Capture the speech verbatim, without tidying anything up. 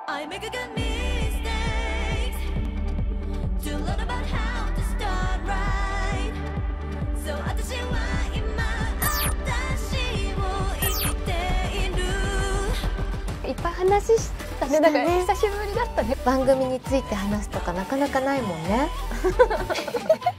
I make a good mistakes to learn about how to start right. So 私は今私を生きている。 いっぱい話したね。だから久しぶりだったね。 番組について話すとかなかなかないもんね。